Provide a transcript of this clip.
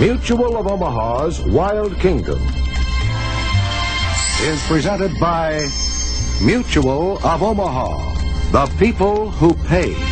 Mutual of Omaha's Wild Kingdom is presented by Mutual of Omaha, the people who pay.